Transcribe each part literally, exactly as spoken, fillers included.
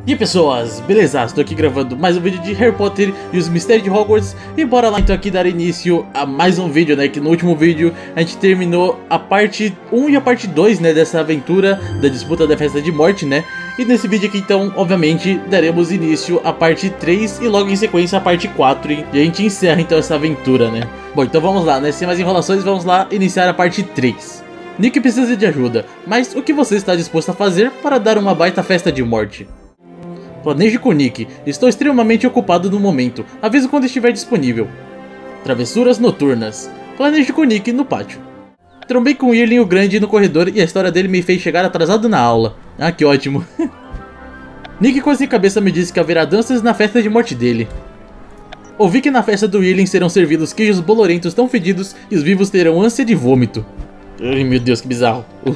E aí pessoas, beleza? Estou aqui gravando mais um vídeo de Harry Potter e os Mistérios de Hogwarts. E bora lá então aqui dar início a mais um vídeo, né? Que no último vídeo a gente terminou a parte um e a parte dois, né? Dessa aventura da disputa da Festa de Morte, né? E nesse vídeo aqui então, obviamente, daremos início à parte três e logo em sequência a parte quatro. E a gente encerra então essa aventura, né? Bom, então vamos lá, né? Sem mais enrolações, vamos lá iniciar a parte três. Nick precisa de ajuda, mas o que você está disposto a fazer para dar uma baita festa de morte? Planeje com Nick. Estou extremamente ocupado no momento. Aviso quando estiver disponível. Travessuras noturnas. Planeje com Nick no pátio. Trombei com Irlin o Grande no corredor e a história dele me fez chegar atrasado na aula. Ah, que ótimo. Nick com a cabeça me disse que haverá danças na festa de morte dele. Ouvi que na festa do Irlin serão servidos queijos bolorentos tão fedidos e os vivos terão ânsia de vômito. Ai, meu Deus, que bizarro. Uh.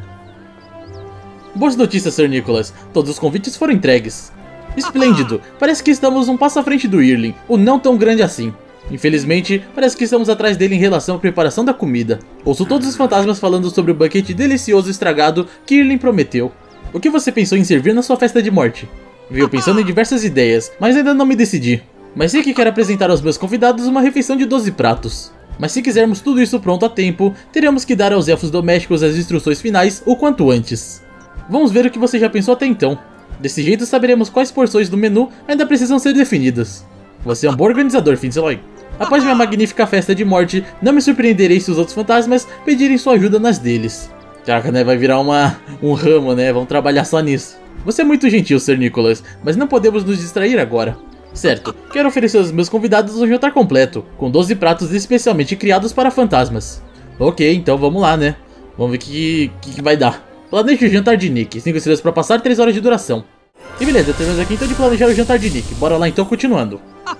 Boas notícias, senhor Nicholas. Todos os convites foram entregues. Esplêndido. Parece que estamos um passo à frente do Irlin, o não tão grande assim. Infelizmente, parece que estamos atrás dele em relação à preparação da comida. Ouço todos os fantasmas falando sobre o banquete delicioso estragado que Irlin prometeu. O que você pensou em servir na sua festa de morte? Venho pensando em diversas ideias, mas ainda não me decidi. Mas sei que quero apresentar aos meus convidados uma refeição de doze pratos. Mas se quisermos tudo isso pronto a tempo, teremos que dar aos elfos domésticos as instruções finais o quanto antes. Vamos ver o que você já pensou até então. Desse jeito saberemos quais porções do menu ainda precisam ser definidas. Você é um bom organizador, Fitzelroy. Após minha magnífica festa de morte, não me surpreenderei se os outros fantasmas pedirem sua ajuda nas deles. Caraca, né? Vai virar uma, um ramo, né? Vamos trabalhar só nisso. Você é muito gentil, senhor Nicholas, mas não podemos nos distrair agora. Certo, quero oferecer aos meus convidados um jantar completo, com doze pratos especialmente criados para fantasmas. Ok, então vamos lá, né? Vamos ver o que, que, que vai dar. Planeje o jantar de Nick, cinco estrelas para passar, três horas de duração. E beleza, terminamos aqui então de planejar o jantar de Nick. Bora lá então, continuando.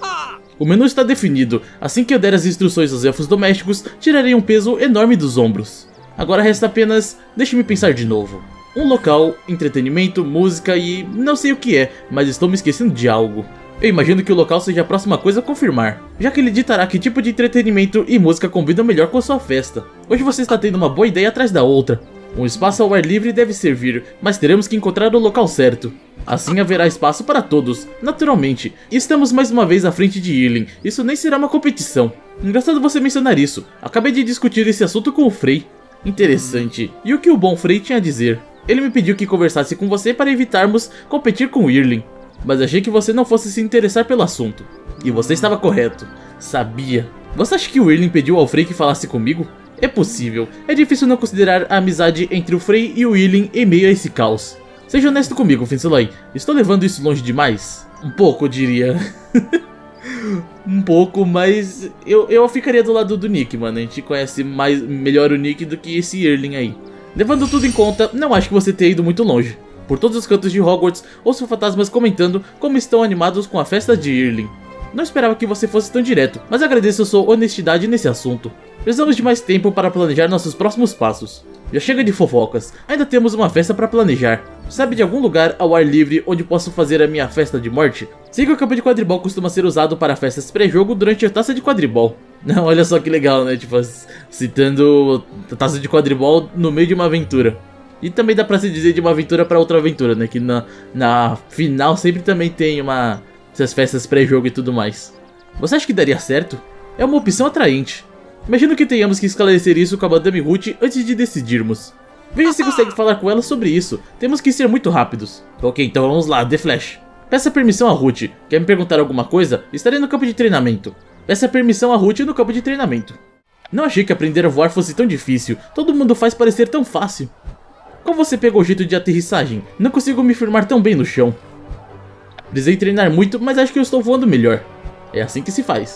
O menu está definido. Assim que eu der as instruções aos elfos domésticos, tirarei um peso enorme dos ombros. Agora resta apenas... deixe-me pensar de novo. Um local, entretenimento, música e... não sei o que é, mas estou me esquecendo de algo. Eu imagino que o local seja a próxima coisa a confirmar, já que ele ditará que tipo de entretenimento e música combinam melhor com a sua festa. Hoje você está tendo uma boa ideia atrás da outra. Um espaço ao ar livre deve servir, mas teremos que encontrar o local certo. Assim haverá espaço para todos, naturalmente. E estamos mais uma vez à frente de Irlin, isso nem será uma competição. Engraçado você mencionar isso, acabei de discutir esse assunto com o Frey. Interessante, e o que o bom Frey tinha a dizer? Ele me pediu que conversasse com você para evitarmos competir com Irlin. Mas achei que você não fosse se interessar pelo assunto. E você estava correto, sabia. Você acha que o Irlin pediu ao Frey que falasse comigo? É possível, é difícil não considerar a amizade entre o Frey e o Irlin em meio a esse caos. Seja honesto comigo, Fitzelroy, estou levando isso longe demais? Um pouco, eu diria. Um pouco, mas eu, eu ficaria do lado do Nick, mano. A gente conhece mais, melhor o Nick do que esse Irlin aí. Levando tudo em conta, não acho que você tenha ido muito longe. Por todos os cantos de Hogwarts, ouço fantasmas comentando como estão animados com a festa de Irlin. Não esperava que você fosse tão direto, mas agradeço a sua honestidade nesse assunto. Precisamos de mais tempo para planejar nossos próximos passos. Já chega de fofocas, ainda temos uma festa para planejar. Sabe de algum lugar ao ar livre onde posso fazer a minha festa de morte? Sei que o campo de quadribol costuma ser usado para festas pré-jogo durante a taça de quadribol. Não, olha só que legal, né? Tipo, citando a taça de quadribol no meio de uma aventura. E também dá pra se dizer de uma aventura para outra aventura, né? Que na, na final sempre também tem uma... essas festas pré-jogo e tudo mais. Você acha que daria certo? É uma opção atraente. Imagino que tenhamos que esclarecer isso com a Madame Ruth antes de decidirmos. Veja se consegue falar com ela sobre isso. Temos que ser muito rápidos. Ok, então vamos lá, The Flash. Peça permissão a Ruth. Quer me perguntar alguma coisa? Estarei no campo de treinamento. Peça permissão a Ruth no campo de treinamento. Não achei que aprender a voar fosse tão difícil. Todo mundo faz parecer tão fácil. Como você pegou o jeito de aterrissagem? Não consigo me firmar tão bem no chão. Precisei treinar muito, mas acho que eu estou voando melhor. É assim que se faz.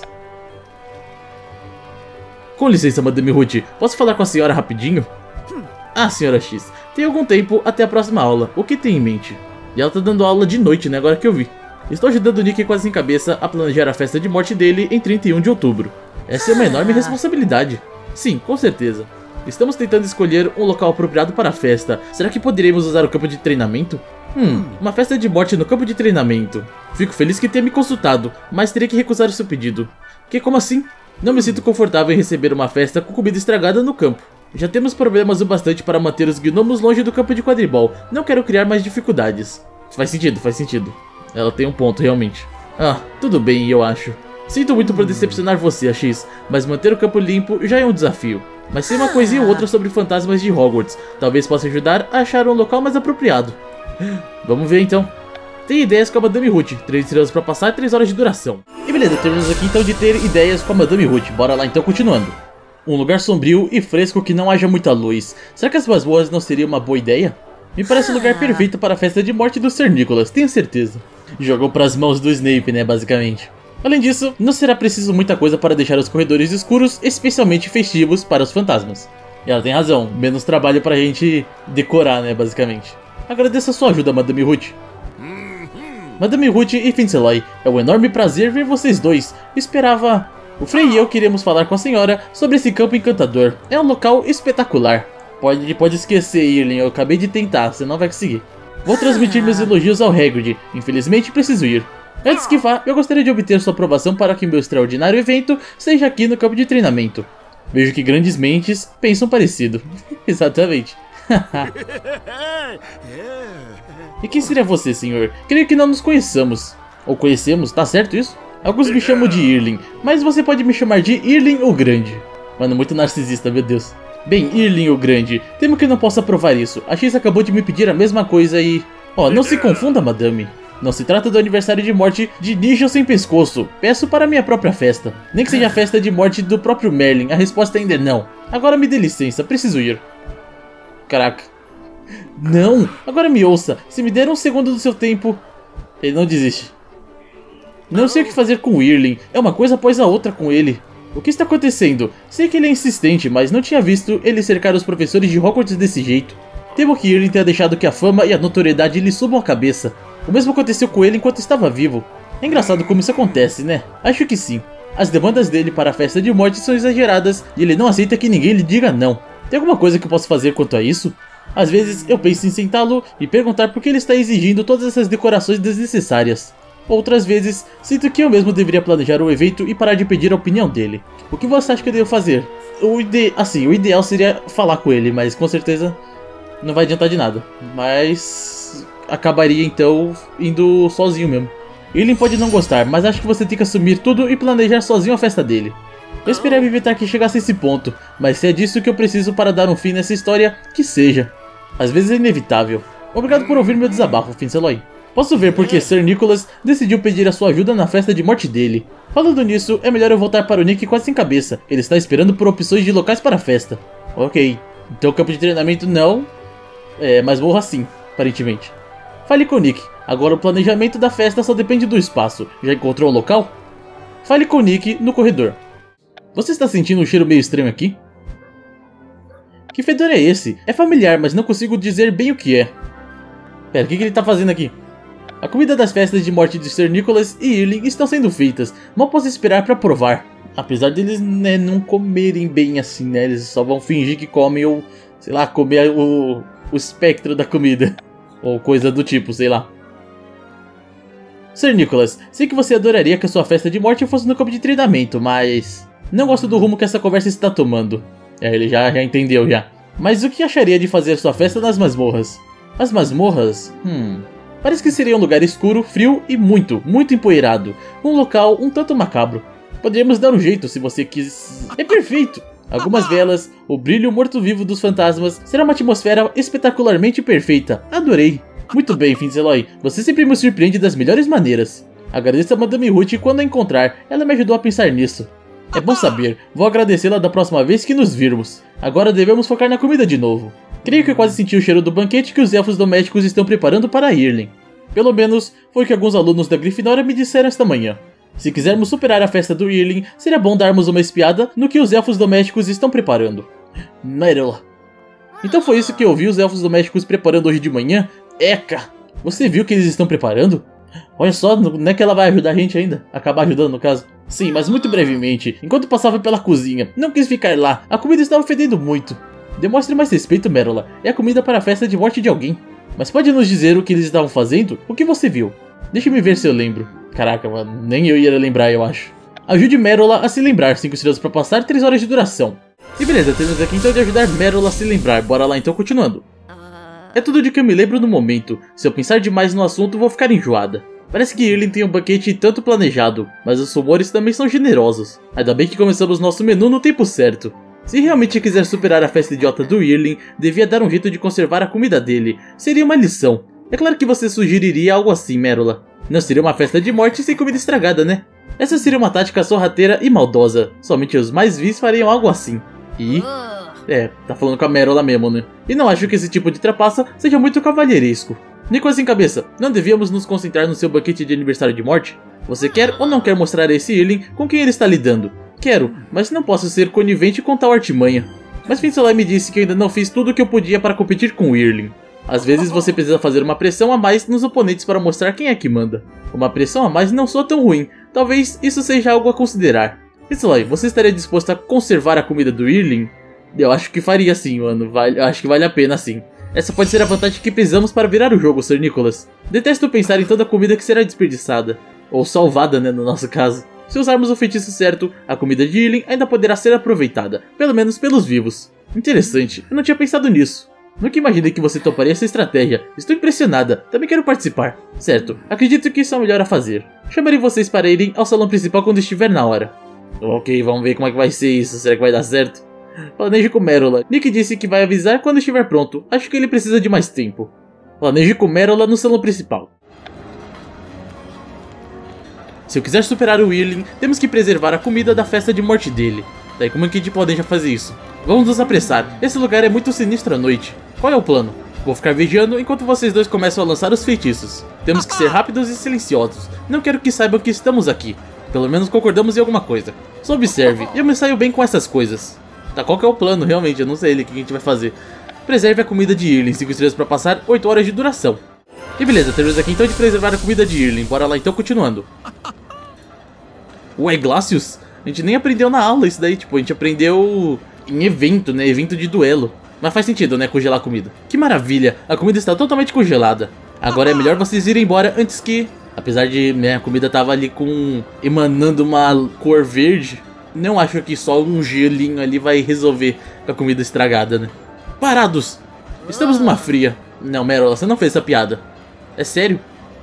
Com licença, Madame Ruth, posso falar com a senhora rapidinho? Ah, senhora X, tem algum tempo até a próxima aula, o que tem em mente? E ela tá dando aula de noite, né, agora que eu vi. Estou ajudando o Nick quase sem cabeça a planejar a festa de morte dele em trinta e um de outubro. Essa é uma enorme responsabilidade. Sim, com certeza. Estamos tentando escolher um local apropriado para a festa. Será que poderíamos usar o campo de treinamento? Hum, uma festa de morte no campo de treinamento. Fico feliz que tenha me consultado, mas terei que recusar o seu pedido. Que, como assim? Não me sinto confortável em receber uma festa com comida estragada no campo. Já temos problemas o bastante para manter os gnomos longe do campo de quadribol. Não quero criar mais dificuldades. Faz sentido, faz sentido. Ela tem um ponto, realmente. Ah, tudo bem, eu acho. Sinto muito por decepcionar você, X, mas manter o campo limpo já é um desafio. Mas sei uma coisinha ou outra sobre fantasmas de Hogwarts. Talvez possa ajudar a achar um local mais apropriado. Vamos ver então. Tem ideias com a Madame Ruth. três estrelas pra passar e três horas de duração. E beleza, terminamos aqui então de ter ideias com a Madame Ruth. Bora lá então, continuando. Um lugar sombrio e fresco que não haja muita luz. Será que as masmorras não seria uma boa ideia? Me parece o lugar perfeito para a festa de morte do Sir Nicholas, tenho certeza. Jogou pras mãos do Snape, né, basicamente. Além disso, não será preciso muita coisa para deixar os corredores escuros, especialmente festivos para os fantasmas. E ela tem razão, menos trabalho pra gente decorar, né, basicamente. Agradeço a sua ajuda, Madame Ruth. Madame Ruth e Fauntleroy, é um enorme prazer ver vocês dois. Esperava... O Frei e eu queremos falar com a senhora sobre esse campo encantador. É um local espetacular. Pode, pode esquecer, Irlin, eu acabei de tentar, você não vai conseguir. Vou transmitir meus elogios ao Hagrid, infelizmente preciso ir. Antes que vá, eu gostaria de obter sua aprovação para que meu extraordinário evento seja aqui no campo de treinamento. Vejo que grandes mentes pensam parecido. Exatamente. E quem seria você, senhor? Creio que não nos conheçamos. Ou conhecemos, tá certo isso? Alguns me chamam de Irlin, mas você pode me chamar de Irlin o Grande. Mano, muito narcisista, meu Deus. Bem, Irlin o Grande, temo que não possa provar isso. A X acabou de me pedir a mesma coisa e... Ó, oh, não se confunda, madame. Não se trata do aniversário de morte de Ninja sem pescoço. Peço para minha própria festa. Nem que seja a festa de morte do próprio Merlin, a resposta ainda é não. Agora me dê licença, preciso ir. Caraca. Não, agora me ouça. Se me der um segundo do seu tempo... Ele não desiste. Não sei o que fazer com o Irlin. É uma coisa após a outra com ele. O que está acontecendo? Sei que ele é insistente, mas não tinha visto ele cercar os professores de Hogwarts desse jeito. Temo que Irlin tenha deixado que a fama e a notoriedade lhe subam a cabeça. O mesmo aconteceu com ele enquanto estava vivo. É engraçado como isso acontece, né? Acho que sim. As demandas dele para a festa de morte são exageradas e ele não aceita que ninguém lhe diga não. Tem alguma coisa que eu posso fazer quanto a isso? Às vezes eu penso em sentá-lo e perguntar por que ele está exigindo todas essas decorações desnecessárias. Outras vezes, sinto que eu mesmo deveria planejar o evento e parar de pedir a opinião dele. O que você acha que eu devo fazer? O ide... Assim, o ideal seria falar com ele, mas com certeza não vai adiantar de nada. Mas... acabaria então indo sozinho mesmo. Irlin pode não gostar, mas acho que você tem que assumir tudo e planejar sozinho a festa dele. Eu esperava evitar que chegasse a esse ponto, mas se é disso que eu preciso para dar um fim nessa história, que seja. Às vezes é inevitável. Obrigado por ouvir meu desabafo, Fauntleroy. Posso ver porque Sir Nicholas decidiu pedir a sua ajuda na festa de morte dele. Falando nisso, é melhor eu voltar para o Nick quase sem cabeça. Ele está esperando por opções de locais para a festa. Ok, então campo de treinamento não, é, mas morro assim, aparentemente. Fale com o Nick. Agora o planejamento da festa só depende do espaço. Já encontrou o local? Fale com o Nick no corredor. Você está sentindo um cheiro meio estranho aqui? Que fedor é esse? É familiar, mas não consigo dizer bem o que é. Pera, o que, que ele está fazendo aqui? A comida das festas de morte de Sir Nicholas e Irlin estão sendo feitas. Mal posso esperar para provar. Apesar deles, né, não comerem bem assim, né? Eles só vão fingir que comem ou, sei lá, comer o, o espectro da comida. Ou coisa do tipo, sei lá. Sir Nicholas, sei que você adoraria que a sua festa de morte fosse no campo de treinamento, mas... não gosto do rumo que essa conversa está tomando. É, ele já, já entendeu já. Mas o que acharia de fazer sua festa nas masmorras? As masmorras? Hum... Parece que seria um lugar escuro, frio e muito, muito empoeirado. Um local um tanto macabro. Poderíamos dar um jeito se você quis... É perfeito! Algumas velas, o brilho morto-vivo dos fantasmas, será uma atmosfera espetacularmente perfeita. Adorei! Muito bem, Fauntleroy, você sempre me surpreende das melhores maneiras. Agradeço a Madame Ruth quando a encontrar, ela me ajudou a pensar nisso. É bom saber, vou agradecê-la da próxima vez que nos virmos. Agora devemos focar na comida de novo. Creio que eu quase senti o cheiro do banquete que os elfos domésticos estão preparando para Irlin. Pelo menos, foi o que alguns alunos da Grifinória me disseram esta manhã. Se quisermos superar a festa do Irlin, seria bom darmos uma espiada no que os elfos domésticos estão preparando. Merla. Então foi isso que eu vi os elfos domésticos preparando hoje de manhã? Eca! Você viu o que eles estão preparando? Olha só, não é que ela vai ajudar a gente ainda? Acabar ajudando no caso. Sim, mas muito brevemente, enquanto passava pela cozinha. Não quis ficar lá, a comida estava fedendo muito. Demonstre mais respeito, Merla. É a comida para a festa de morte de alguém. Mas pode nos dizer o que eles estavam fazendo? O que você viu? Deixa-me ver se eu lembro. Caraca, mano, nem eu ia lembrar, eu acho. Ajude Merla a se lembrar. cinco estrelas para passar, três horas de duração. E beleza, temos aqui então de ajudar Merla a se lembrar. Bora lá então, continuando. É tudo de que eu me lembro no momento. Se eu pensar demais no assunto, vou ficar enjoada. Parece que Irling tem um banquete tanto planejado, mas os rumores também são generosos. Ainda bem que começamos nosso menu no tempo certo. Se realmente quiser superar a festa idiota do Irling, devia dar um jeito de conservar a comida dele. Seria uma lição. É claro que você sugeriria algo assim, Merula. Não seria uma festa de morte sem comida estragada, né? Essa seria uma tática sorrateira e maldosa. Somente os mais vis fariam algo assim. E... é, tá falando com a Merula mesmo, né? E não acho que esse tipo de trapaça seja muito cavalheiresco. Nicolas sem cabeça, não devíamos nos concentrar no seu banquete de aniversário de morte? Você quer ou não quer mostrar a esse Irling com quem ele está lidando? Quero, mas não posso ser conivente com tal artimanha. Mas Finselai me disse que eu ainda não fiz tudo o que eu podia para competir com o Irling. Às vezes você precisa fazer uma pressão a mais nos oponentes para mostrar quem é que manda. Uma pressão a mais não soa tão ruim, talvez isso seja algo a considerar. Finselai, você estaria disposto a conservar a comida do Irling? Eu acho que faria sim, mano, vale, eu acho que vale a pena sim. Essa pode ser a vantagem que precisamos para virar o jogo, Sir Nicholas. Detesto pensar em toda a comida que será desperdiçada. Ou salvada, né, no nosso caso. Se usarmos o feitiço certo, a comida de Irling ainda poderá ser aproveitada, pelo menos pelos vivos. Interessante, eu não tinha pensado nisso. Nunca imaginei que você toparia essa estratégia. Estou impressionada, também quero participar. Certo, acredito que isso é o melhor a fazer. Chamarei vocês para irem ao salão principal quando estiver na hora. Ok, vamos ver como é que vai ser isso, será que vai dar certo? Planeje com Merula. Nick disse que vai avisar quando estiver pronto. Acho que ele precisa de mais tempo. Planeje com Merula no salão principal. Se eu quiser superar o Irling, temos que preservar a comida da festa de morte dele. Daí como é que a gente planeja fazer isso? Vamos nos apressar. Esse lugar é muito sinistro à noite. Qual é o plano? Vou ficar vigiando enquanto vocês dois começam a lançar os feitiços. Temos que ser rápidos e silenciosos. Não quero que saibam que estamos aqui. Pelo menos concordamos em alguma coisa. Só observe, eu me saio bem com essas coisas. Tá, qual que é o plano realmente? Eu não sei o que a gente vai fazer. Preserve a comida de Irling, cinco estrelas para passar, oito horas de duração. E beleza, terminamos aqui então de preservar a comida de Irling. Bora lá então, continuando. Ué, Glacius? A gente nem aprendeu na aula isso daí, tipo, a gente aprendeu em evento, né, evento de duelo. Mas faz sentido, né, congelar a comida. Que maravilha, a comida está totalmente congelada. Agora é melhor vocês irem embora antes que... Apesar de, né, a comida tava ali com... emanando uma cor verde. Não acho que só um gelinho ali vai resolver com a comida estragada, né. Parados! Estamos numa fria. Não, Merula, você não fez essa piada. É sério?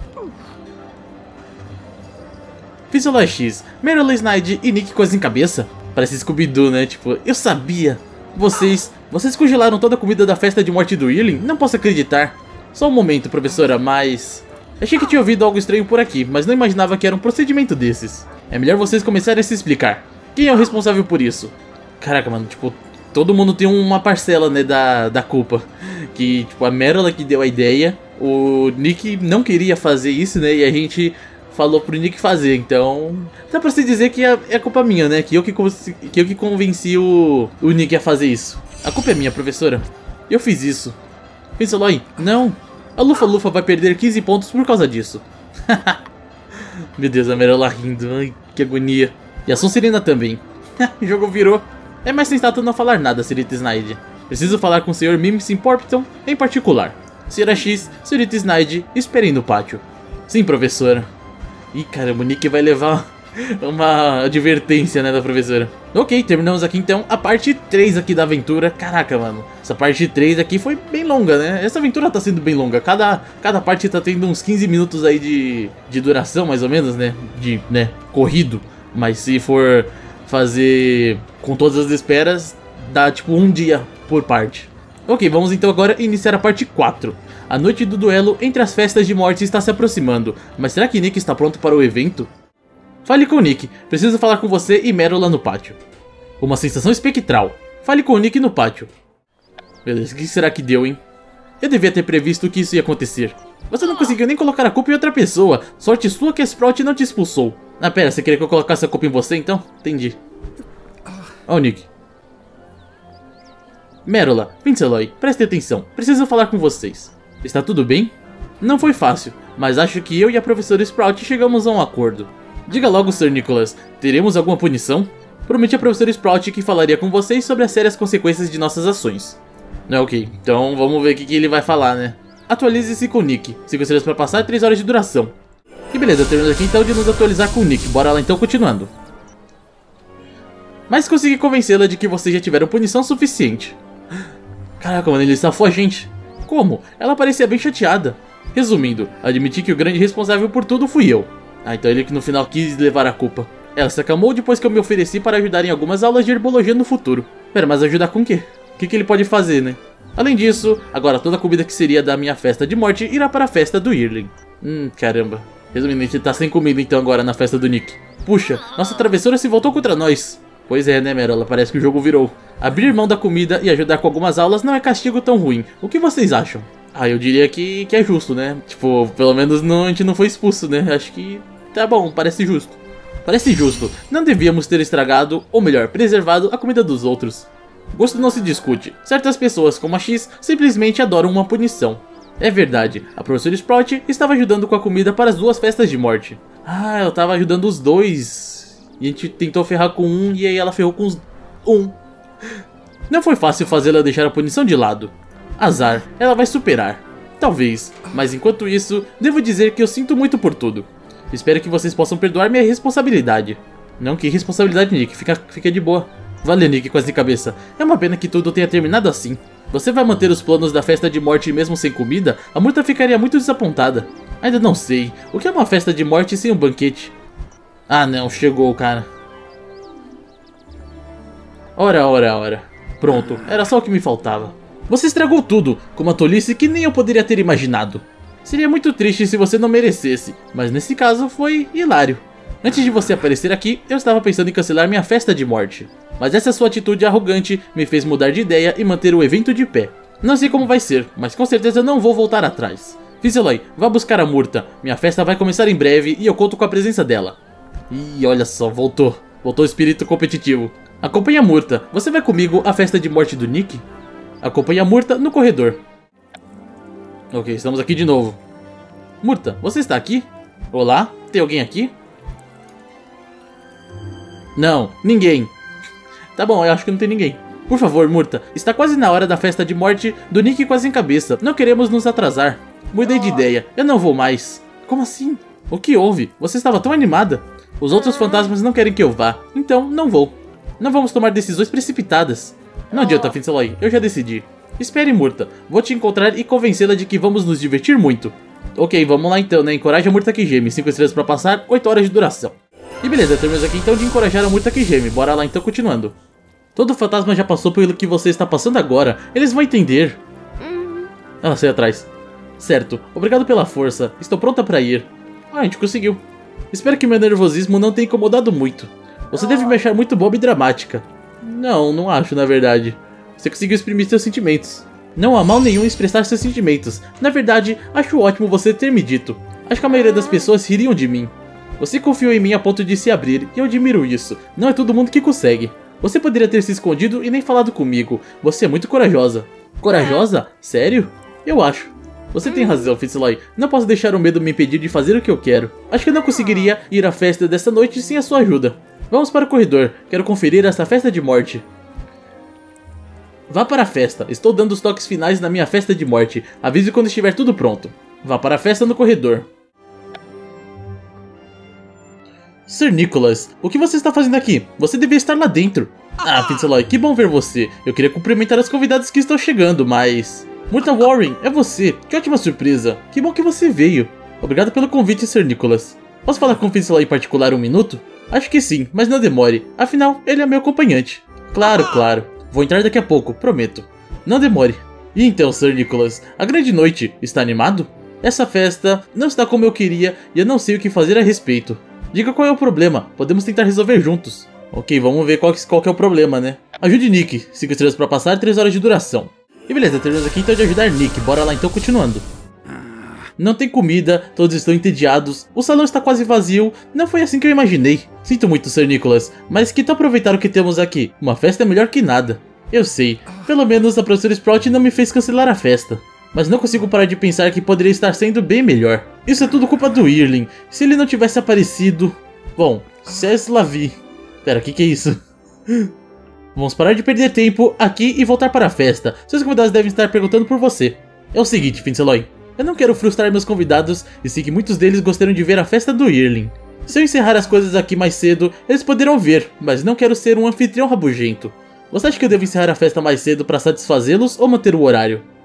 Finselai X, Merula Snide e Nick coisa em cabeça. Parece Scooby-Doo, né? Tipo, eu sabia. Vocês... Vocês congelaram toda a comida da festa de morte do Irling? Não posso acreditar. Só um momento, professora, mas... Achei que tinha ouvido algo estranho por aqui, mas não imaginava que era um procedimento desses. É melhor vocês começarem a se explicar. Quem é o responsável por isso? Caraca, mano, tipo... Todo mundo tem uma parcela, né, da, da culpa. Que, tipo, a Merula que deu a ideia. O Nick não queria fazer isso, né, e a gente... falou pro Nick fazer, então... Dá pra se dizer que é, é culpa minha, né? Que eu que, que eu que convenci o, o Nick a fazer isso. A culpa é minha, professora. Eu fiz isso. Finselai, não. A Lufa Lufa vai perder quinze pontos por causa disso. Meu Deus, a Merula rindo. Ai, que agonia. E a Sonserina também. O jogo virou. É mais sensato não falar nada, senhorita Snide. Preciso falar com o senhor Mimsy Porpton em particular. Senhora X, senhorita Snide, esperem no pátio. Sim, professora. Ih, caramba, o Nick vai levar uma advertência, né, da professora. Ok, terminamos aqui então a parte três aqui da aventura. Caraca, mano, essa parte três aqui foi bem longa, né? Essa aventura tá sendo bem longa. Cada, cada parte tá tendo uns quinze minutos aí de, de duração, mais ou menos, né? De, né, corrido. Mas se for fazer com todas as esperas, dá tipo um dia por parte. Ok, vamos então agora iniciar a parte quatro. A noite do duelo entre as festas de morte está se aproximando, mas será que Nick está pronto para o evento? Fale com o Nick, preciso falar com você e Merula no pátio. Uma sensação espectral. Fale com o Nick no pátio. Beleza, o que será que deu, hein? Eu devia ter previsto que isso ia acontecer. Você não conseguiu nem colocar a culpa em outra pessoa. Sorte sua que a Sprout não te expulsou. Ah, pera, você queria que eu colocasse a culpa em você então? Entendi. Ó, oh, Nick. Merula, Finselai, preste atenção. Preciso falar com vocês. Está tudo bem? Não foi fácil, mas acho que eu e a professora Sprout chegamos a um acordo. Diga logo, Sir Nicholas, teremos alguma punição? Prometi à professora Sprout que falaria com vocês sobre as sérias consequências de nossas ações. É, ok, então vamos ver o que, que ele vai falar, né? Atualize-se com o Nick, cinco estrelas para passar, três horas de duração. E beleza, terminamos aqui então de nos atualizar com o Nick, bora lá então continuando. Mas consegui convencê-la de que vocês já tiveram punição suficiente. Caraca, mano, ele safou a gente. Como? Ela parecia bem chateada. Resumindo, admiti que o grande responsável por tudo fui eu. Ah, então ele que no final quis levar a culpa. Ela se acalmou depois que eu me ofereci para ajudar em algumas aulas de herbologia no futuro. Pera, mas ajudar com o quê? O que, que ele pode fazer, né? Além disso, agora toda a comida que seria da minha festa de morte irá para a festa do Yearling. Hum, caramba. Resumindo, a gente tá sem comida então agora na festa do Nick. Puxa, nossa travessura se voltou contra nós. Pois é, né, Merola? Parece que o jogo virou. Abrir mão da comida e ajudar com algumas aulas não é castigo tão ruim. O que vocês acham? Ah, eu diria que, que é justo, né? Tipo, pelo menos não, a gente não foi expulso, né? Acho que tá bom, parece justo. Parece justo. Não devíamos ter estragado, ou melhor, preservado a comida dos outros. Gosto não se discute. Certas pessoas, como a X, simplesmente adoram uma punição. É verdade, a professora Sprout estava ajudando com a comida para as duas festas de morte. Ah, eu tava ajudando os dois. E a gente tentou ferrar com um e aí ela ferrou com os... um. Não foi fácil fazê-la deixar a punição de lado. Azar, ela vai superar. Talvez, mas enquanto isso, devo dizer que eu sinto muito por tudo. Espero que vocês possam perdoar minha responsabilidade. Não, que responsabilidade, Nick, fica, fica de boa. Valeu, Nick, quase de cabeça. É uma pena que tudo tenha terminado assim. Você vai manter os planos da festa de morte mesmo sem comida? A Murta ficaria muito desapontada. Ainda não sei. O que é uma festa de morte sem um banquete? Ah não, chegou, cara. Ora, ora, ora. Pronto, era só o que me faltava. Você estragou tudo, com uma tolice que nem eu poderia ter imaginado. Seria muito triste se você não merecesse, mas nesse caso foi hilário. Antes de você aparecer aqui, eu estava pensando em cancelar minha festa de morte. Mas essa sua atitude arrogante me fez mudar de ideia e manter o evento de pé. Não sei como vai ser, mas com certeza não vou voltar atrás. Fizzleoy, vá buscar a Murta. Minha festa vai começar em breve e eu conto com a presença dela. Ih, olha só, voltou. Voltou o espírito competitivo. Acompanhe a Murta. Você vai comigo à festa de morte do Nick? Acompanhe a Murta no corredor. Ok, estamos aqui de novo. Murta, você está aqui? Olá, tem alguém aqui? Não, ninguém. Tá bom, eu acho que não tem ninguém. Por favor, Murta, está quase na hora da festa de morte do Nick quase em cabeça. Não queremos nos atrasar. Mudei de ideia, eu não vou mais. Como assim? O que houve? Você estava tão animada. Os outros fantasmas não querem que eu vá, então não vou. Não vamos tomar decisões precipitadas. Não adianta, Fizzleoy, eu já decidi. Espere, Murta, vou te encontrar e convencê-la de que vamos nos divertir muito. Ok, vamos lá então, né? Encoraje a Murta que geme. cinco estrelas pra passar, oito horas de duração. E beleza, terminamos aqui então de encorajar a Murta que geme. Bora lá então, continuando. Todo fantasma já passou pelo que você está passando agora. Eles vão entender. Ela saiu atrás. Certo, obrigado pela força. Estou pronta pra ir. Ah, a gente conseguiu. Espero que meu nervosismo não tenha incomodado muito. Você deve me achar muito boba e dramática. Não, não acho, na verdade. Você conseguiu exprimir seus sentimentos. Não há mal nenhum em expressar seus sentimentos. Na verdade, acho ótimo você ter me dito. Acho que a maioria das pessoas ririam de mim. Você confiou em mim a ponto de se abrir, e eu admiro isso. Não é todo mundo que consegue. Você poderia ter se escondido e nem falado comigo. Você é muito corajosa. Corajosa? Sério? Eu acho. Você tem razão, Fizzleoy. Não posso deixar o medo me impedir de fazer o que eu quero. Acho que eu não conseguiria ir à festa desta noite sem a sua ajuda. Vamos para o corredor. Quero conferir esta festa de morte. Vá para a festa. Estou dando os toques finais na minha festa de morte. Avise quando estiver tudo pronto. Vá para a festa no corredor. Sir Nicholas, o que você está fazendo aqui? Você devia estar lá dentro. Ah, Fizzleoy, que bom ver você. Eu queria cumprimentar as convidadas que estão chegando, mas... Murta Warren, é você. Que ótima surpresa. Que bom que você veio. Obrigado pelo convite, Sir Nicholas. Posso falar com o Fizzleoy em particular um minuto? Acho que sim, mas não demore. Afinal, ele é meu acompanhante. Claro, claro. Vou entrar daqui a pouco, prometo. Não demore. E então, Sir Nicholas, a grande noite, está animado? Essa festa não está como eu queria e eu não sei o que fazer a respeito. Diga qual é o problema, podemos tentar resolver juntos. Ok, vamos ver qual, qual que é o problema, né? Ajude Nick, cinco estrelas pra passar, três horas de duração. E beleza, terminamos aqui então de ajudar Nick, bora lá então continuando. Não tem comida, todos estão entediados, o salão está quase vazio, não foi assim que eu imaginei. Sinto muito, Sir Nicholas, mas que tal aproveitar o que temos aqui? Uma festa é melhor que nada. Eu sei, pelo menos a professora Sprout não me fez cancelar a festa. Mas não consigo parar de pensar que poderia estar sendo bem melhor. Isso é tudo culpa do Yearling. Se ele não tivesse aparecido... Bom, c'est la vie. Pera, o que que é isso? Vamos parar de perder tempo aqui e voltar para a festa. Seus convidados devem estar perguntando por você. É o seguinte, Fizzleoy. Eu não quero frustrar meus convidados e sei que muitos deles gostaram de ver a festa do Yearling. Se eu encerrar as coisas aqui mais cedo, eles poderão ver, mas não quero ser um anfitrião rabugento. Você acha que eu devo encerrar a festa mais cedo para satisfazê-los ou manter o horário?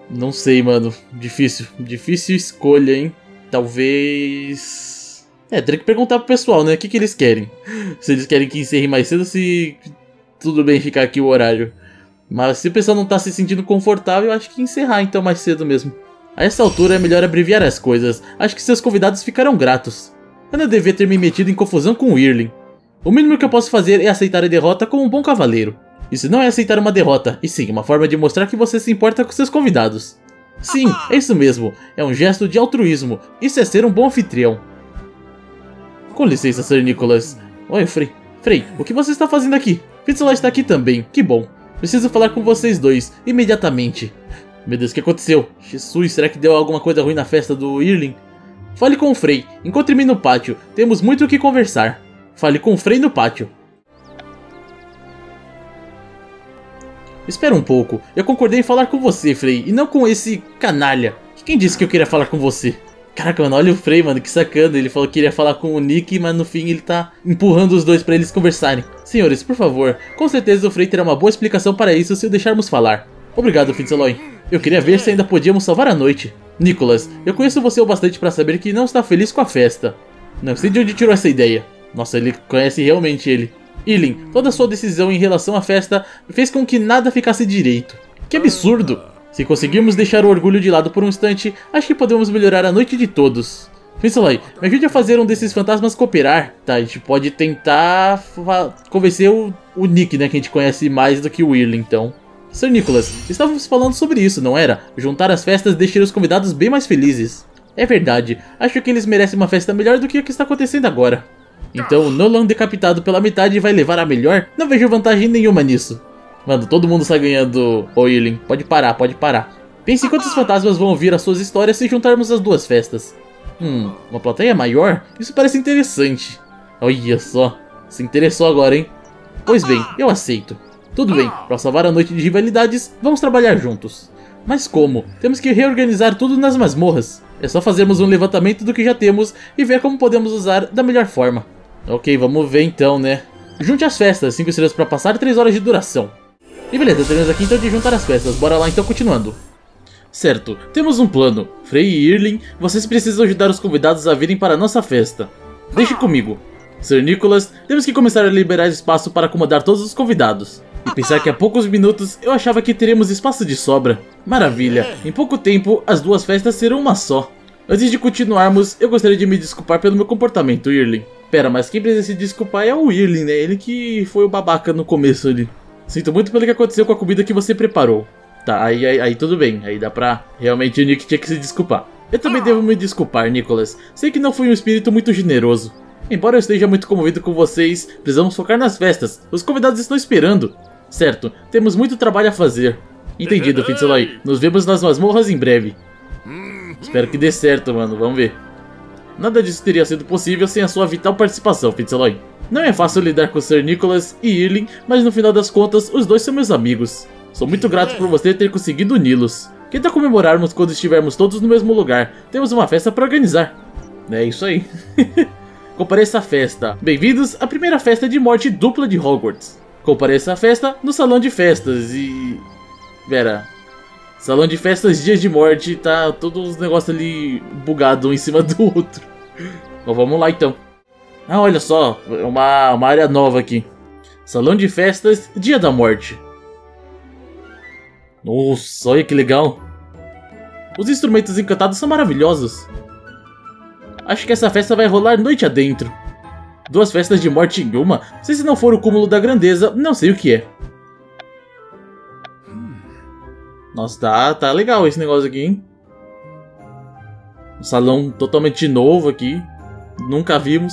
Não sei, mano. Difícil. Difícil escolha, hein? Talvez... É, teria que perguntar pro pessoal, né? O que, que eles querem. Se eles querem que encerre mais cedo, se tudo bem ficar aqui o horário. Mas se o pessoal não tá se sentindo confortável, eu acho que encerrar então mais cedo mesmo. A essa altura é melhor abreviar as coisas. Acho que seus convidados ficarão gratos. Eu não devia ter me metido em confusão com o Irling. O mínimo que eu posso fazer é aceitar a derrota como um bom cavaleiro. Isso não é aceitar uma derrota, e sim uma forma de mostrar que você se importa com seus convidados. Sim, é isso mesmo. É um gesto de altruísmo. Isso é ser um bom anfitrião. Com licença, Sir Nicholas. Oi, Frey. Frey, o que você está fazendo aqui? Fitzroy está aqui também. Que bom. Preciso falar com vocês dois, imediatamente. Meu Deus, o que aconteceu? Jesus, será que deu alguma coisa ruim na festa do Irling? Fale com o Frey. Encontre-me no pátio. Temos muito o que conversar. Fale com o Frey no pátio. Espera um pouco. Eu concordei em falar com você, Frey, e não com esse canalha. Quem disse que eu queria falar com você? Caraca, mano, olha o Frey, mano, que sacana. Ele falou que queria falar com o Nick, mas no fim ele tá empurrando os dois pra eles conversarem. Senhores, por favor, com certeza o Frey terá uma boa explicação para isso se o deixarmos falar. Obrigado, Fitzroy. Eu queria ver se ainda podíamos salvar a noite. Nicholas, eu conheço você o bastante para saber que não está feliz com a festa. Não sei de onde tirou essa ideia. Nossa, ele conhece realmente ele. Irling, toda sua decisão em relação à festa fez com que nada ficasse direito. Que absurdo! Se conseguirmos deixar o orgulho de lado por um instante, acho que podemos melhorar a noite de todos. Fitzroy, me ajude a fazer um desses fantasmas cooperar. Tá, a gente pode tentar convencer o, o Nick, né, que a gente conhece mais do que o Irling, então. Sir Nicholas, estávamos falando sobre isso, não era? Juntar as festas deixa os convidados bem mais felizes. É verdade, acho que eles merecem uma festa melhor do que o que está acontecendo agora. Então o Nolan decapitado pela metade vai levar a melhor? Não vejo vantagem nenhuma nisso. Mano, todo mundo sai ganhando, ô Irling. Pode parar, pode parar. Pense quantos fantasmas vão ouvir as suas histórias se juntarmos as duas festas. Hum, uma plateia maior? Isso parece interessante. Olha só, se interessou agora, hein? Pois bem, eu aceito. Tudo bem, para salvar a noite de rivalidades, vamos trabalhar juntos. Mas como? Temos que reorganizar tudo nas masmorras. É só fazermos um levantamento do que já temos e ver como podemos usar da melhor forma. Ok, vamos ver então, né? Junte as festas, cinco estrelas para passar e três horas de duração. E beleza, teremos aqui então de juntar as festas. Bora lá então, continuando. Certo, temos um plano. Frey e Irling, vocês precisam ajudar os convidados a virem para a nossa festa. Deixe comigo. Sir Nicholas, temos que começar a liberar espaço para acomodar todos os convidados. E pensar que há poucos minutos eu achava que teríamos espaço de sobra. Maravilha, em pouco tempo as duas festas serão uma só. Antes de continuarmos, eu gostaria de me desculpar pelo meu comportamento, Irling. Pera, mas quem precisa se desculpar é o Irling, né? Ele que foi o babaca no começo ali. Sinto muito pelo que aconteceu com a comida que você preparou. Tá, aí, aí, aí tudo bem, aí dá pra... Realmente o Nick tinha que se desculpar. Eu também devo me desculpar, Nicholas. Sei que não fui um espírito muito generoso. Embora eu esteja muito comovido com vocês, precisamos focar nas festas. Os convidados estão esperando. Certo, temos muito trabalho a fazer. Entendido, Fitzroy. Nos vemos nas masmorras em breve. Espero que dê certo, mano. Vamos ver. Nada disso teria sido possível sem a sua vital participação, Fitzroy. Não é fácil lidar com Sir Nicholas e Irling, mas no final das contas, os dois são meus amigos. Sou muito grato por você ter conseguido uni-los. Que tal comemorarmos quando estivermos todos no mesmo lugar? Temos uma festa para organizar. É isso aí. Compareça à festa. Bem-vindos à primeira festa de morte dupla de Hogwarts. Compareça à festa no salão de festas e... Pera... Salão de festas, dias de morte, tá todos os negócios ali bugados um em cima do outro. Bom, vamos lá então. Ah, olha só, uma, uma área nova aqui. Salão de festas, dia da morte. Nossa, olha que legal. Os instrumentos encantados são maravilhosos. Acho que essa festa vai rolar noite adentro. Duas festas de morte em uma? Se esse não for o cúmulo da grandeza, não sei o que é. Nossa, tá, tá legal esse negócio aqui, hein? Um salão totalmente novo aqui. Nunca vimos.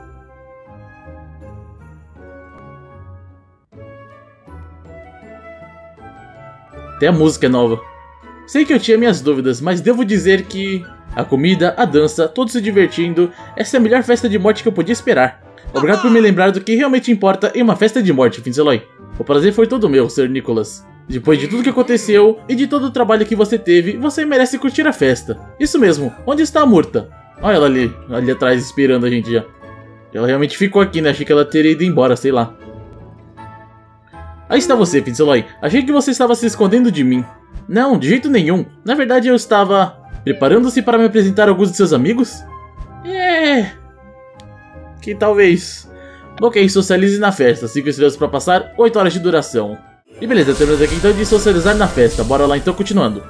Até a música é nova. Sei que eu tinha minhas dúvidas, mas devo dizer que... A comida, a dança, todos se divertindo. Essa é a melhor festa de morte que eu podia esperar. Obrigado por me lembrar do que realmente importa em uma festa de morte, Fitzroy. O prazer foi todo meu, Sir Nicholas. Depois de tudo que aconteceu e de todo o trabalho que você teve, você merece curtir a festa. Isso mesmo, onde está a Murta? Olha ela ali, ali atrás esperando a gente já. Ela realmente ficou aqui, né? Achei que ela teria ido embora, sei lá. Aí está você, Fitzroy. Achei que você estava se escondendo de mim. Não, de jeito nenhum. Na verdade eu estava preparando-se para me apresentar a alguns de seus amigos. É... Que talvez... Ok, socialize na festa. cinco estrelas para passar, oito horas de duração. E beleza, temos aqui então de socializar na festa. Bora lá então, continuando.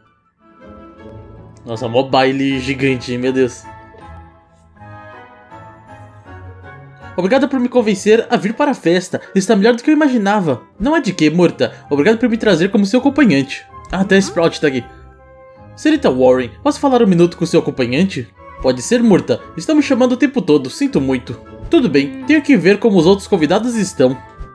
Nossa, mó baile gigante, hein, meu Deus. Obrigado por me convencer a vir para a festa. Está melhor do que eu imaginava. Não é de quê, Murta. Obrigado por me trazer como seu acompanhante. Ah, até Sprout tá aqui. Senhorita Warren, posso falar um minuto com seu acompanhante? Pode ser, Murta. Estão me chamando o tempo todo, sinto muito. Tudo bem, tenho que ver como os outros convidados estão.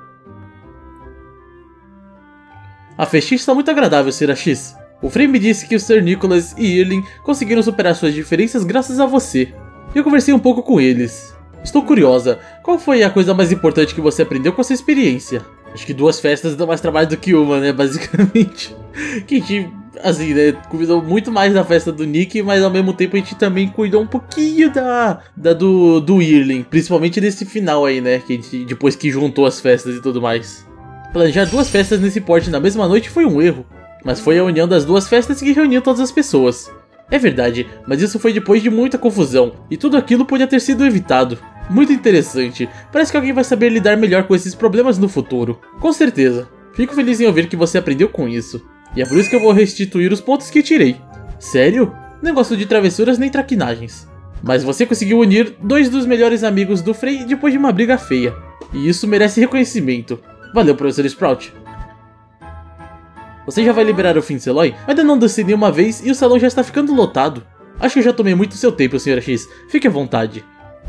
A festinha está muito agradável, Sira X. O Frey me disse que o Sir Nicholas e Irling conseguiram superar suas diferenças graças a você. Eu conversei um pouco com eles. Estou curiosa, qual foi a coisa mais importante que você aprendeu com essa experiência? Acho que duas festas dão mais trabalho do que uma, né, basicamente. Que a gente, assim, né, cuidou muito mais da festa do Nick, mas ao mesmo tempo a gente também cuidou um pouquinho da, da do, do Irling. Principalmente nesse final aí, né, que a gente, depois que juntou as festas e tudo mais. Planejar duas festas nesse porte na mesma noite foi um erro. Mas foi a união das duas festas que reuniu todas as pessoas. É verdade, mas isso foi depois de muita confusão, e tudo aquilo podia ter sido evitado. Muito interessante, parece que alguém vai saber lidar melhor com esses problemas no futuro. Com certeza. Fico feliz em ouvir que você aprendeu com isso. E é por isso que eu vou restituir os pontos que tirei. Sério? Não gosto de travessuras nem traquinagens. Mas você conseguiu unir dois dos melhores amigos do Frey depois de uma briga feia. E isso merece reconhecimento. Valeu, professor Sprout. Você já vai liberar o Finceloy? Ainda não dancei nenhuma vez e o salão já está ficando lotado. Acho que eu já tomei muito seu tempo, senhora X. Fique à vontade.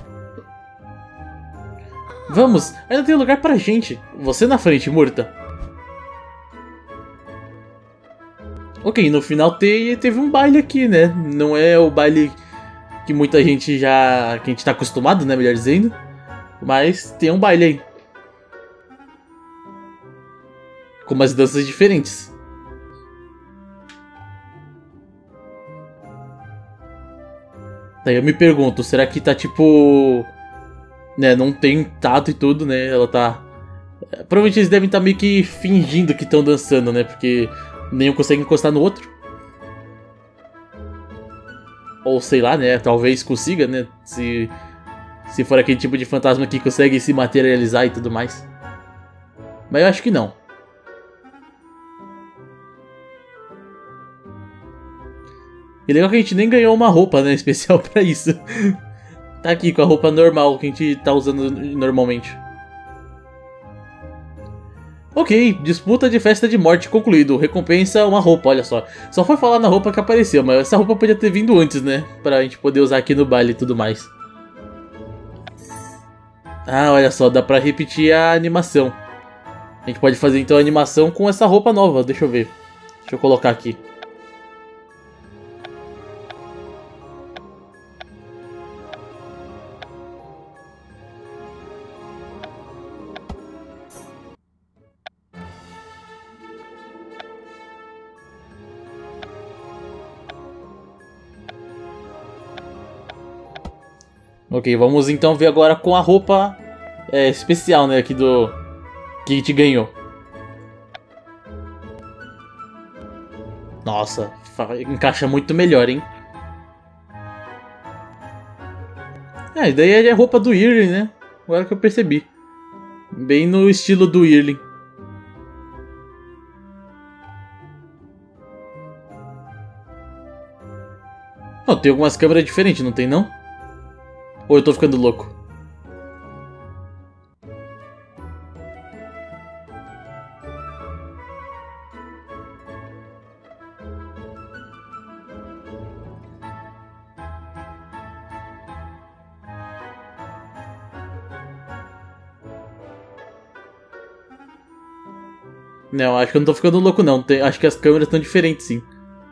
Vamos, ainda tem lugar pra gente. Você na frente, Murta. Ok, no final te, teve um baile aqui, né? Não é o baile que muita gente já... que a gente tá acostumado, né? Melhor dizendo. Mas tem um baile aí. Com umas danças diferentes. Daí eu me pergunto, será que tá tipo... né, não tem tato e tudo, né, ela tá... Provavelmente eles devem estar tá meio que fingindo que estão dançando, né, porque nenhum consegue encostar no outro. Ou sei lá, né, talvez consiga, né, se... se for aquele tipo de fantasma que consegue se materializar e tudo mais. Mas eu acho que não. E legal que a gente nem ganhou uma roupa, né, especial pra isso. Tá aqui com a roupa normal que a gente tá usando normalmente. Ok, disputa de festa de morte concluído. Recompensa uma roupa, olha só. Só foi falar na roupa que apareceu, mas essa roupa podia ter vindo antes, né? Pra gente poder usar aqui no baile e tudo mais. Ah, olha só, dá pra repetir a animação. A gente pode fazer então a animação com essa roupa nova, deixa eu ver. Deixa eu colocar aqui. Ok, vamos então ver agora com a roupa é, especial, né, aqui do... que a gente ganhou. Nossa, encaixa muito melhor, hein? É, e daí é a roupa do Irling, né? Agora que eu percebi. Bem no estilo do Irling. Não, tem algumas câmeras diferentes, não tem não? Ou eu tô ficando louco? Não, acho que eu não tô ficando louco não. Tem, acho que as câmeras estão diferentes, sim.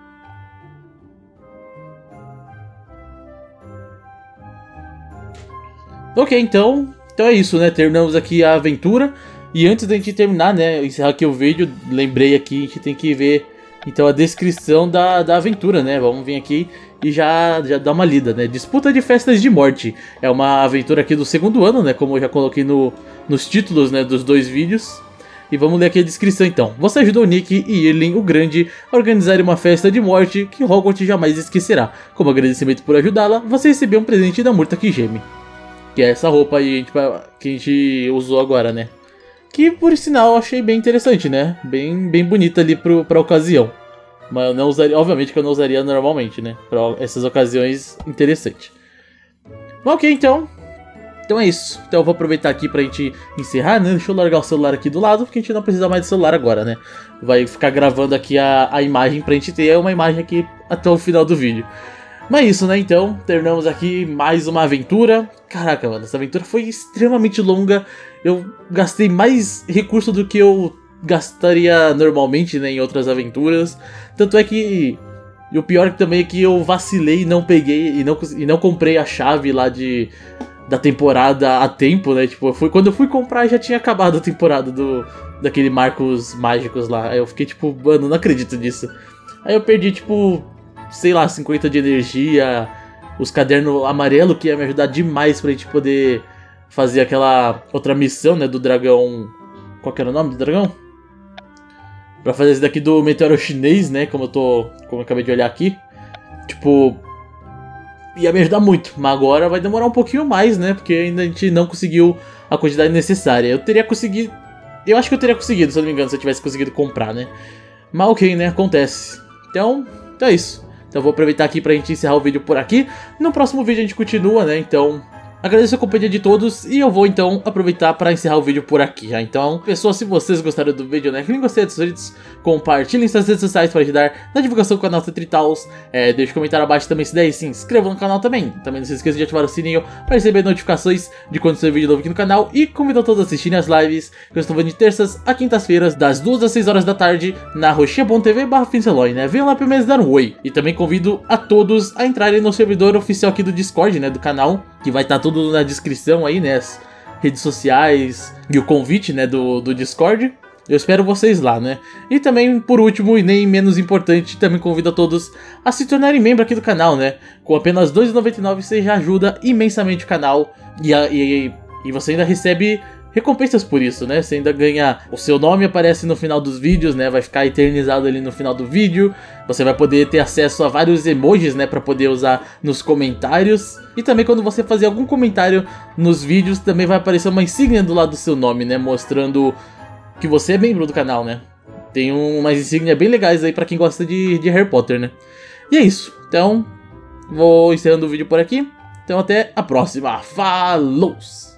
Ok, então, então é isso, né? Terminamos aqui a aventura. E antes da gente terminar, né? Encerrar aqui o vídeo, lembrei aqui, a gente tem que ver então a descrição da, da aventura, né? Vamos vir aqui e já, já dar uma lida, né? Disputa de festas de morte. É uma aventura aqui do segundo ano, né? Como eu já coloquei no, nos títulos, né, dos dois vídeos. E vamos ler aqui a descrição então. Você ajudou Nick e Irlin o Grande a organizarem uma festa de morte que Hogwarts jamais esquecerá. Como agradecimento por ajudá-la, você recebeu um presente da Murta que Geme. Que é essa roupa aí que a gente usou agora, né? Que, por sinal, eu achei bem interessante, né? Bem, bem bonita ali pro, pra ocasião. Mas eu não usaria, obviamente que eu não usaria normalmente, né? Pra essas ocasiões, interessante. Ok, então. Então é isso. Então eu vou aproveitar aqui pra gente encerrar, né? Deixa eu largar o celular aqui do lado, porque a gente não precisa mais de celular agora, né? Vai ficar gravando aqui a, a imagem pra gente ter uma imagem aqui até o final do vídeo. Mas é isso, né? Então, terminamos aqui mais uma aventura. Caraca, mano, essa aventura foi extremamente longa. Eu gastei mais recurso do que eu gastaria normalmente, né, em outras aventuras. Tanto é que... E o pior também é que eu vacilei e não peguei e não, e não comprei a chave lá de... da temporada a tempo, né? Tipo, foi quando eu fui comprar já tinha acabado a temporada do daquele Marcos Mágicos lá. Aí eu fiquei tipo, mano, não acredito nisso. Aí eu perdi tipo, sei lá, cinquenta de energia, os cadernos amarelo que ia me ajudar demais pra gente poder fazer aquela outra missão, né, do dragão. Qual que era o nome do dragão? Pra fazer esse daqui do meteoro chinês, né, como eu tô, como eu acabei de olhar aqui. Tipo, ia me ajudar muito, mas agora vai demorar um pouquinho mais, né? Porque ainda a gente não conseguiu a quantidade necessária. Eu teria conseguido... Eu acho que eu teria conseguido, se eu não me engano, se eu tivesse conseguido comprar, né? Mas ok, né? Acontece. Então, então é isso. Então eu vou aproveitar aqui pra gente encerrar o vídeo por aqui. No próximo vídeo a gente continua, né? Então... agradeço a companhia de todos e eu vou então aproveitar para encerrar o vídeo por aqui, já. Então, pessoal, se vocês gostaram do vídeo, né, cliquem em gostei dos vídeos, compartilhem suas redes sociais para ajudar na divulgação do canal Tetritals, é, deixe um comentário abaixo também se der e se inscreva no canal também. Também não se esqueça de ativar o sininho para receber notificações de quando sair vídeo novo aqui no canal e convido todos a assistirem as lives que eu estou vendo de terças a quintas-feiras, das duas às seis horas da tarde, na roxinha ponto tv barra Finceloy, né, venham lá pelo menos dar um oi. E também convido a todos a entrarem no servidor oficial aqui do Discord, né, do canal, que vai estar tudo tudo na descrição aí, né, as redes sociais e o convite, né, do, do Discord. Eu espero vocês lá, né. E também, por último e nem menos importante, também convido a todos a se tornarem membro aqui do canal, né. Com apenas dois reais e noventa e nove centavos você já ajuda imensamente o canal e, a, e, e você ainda recebe recompensas por isso, né? Você ainda ganha... o seu nome aparece no final dos vídeos, né? Vai ficar eternizado ali no final do vídeo. Você vai poder ter acesso a vários emojis, né? Pra poder usar nos comentários. E também quando você fazer algum comentário nos vídeos, também vai aparecer uma insígnia do lado do seu nome, né? Mostrando que você é membro do canal, né? Tem umas insígnias bem legais aí pra quem gosta de, de Harry Potter, né? E é isso. Então, vou encerrando o vídeo por aqui. Então até a próxima. Falou!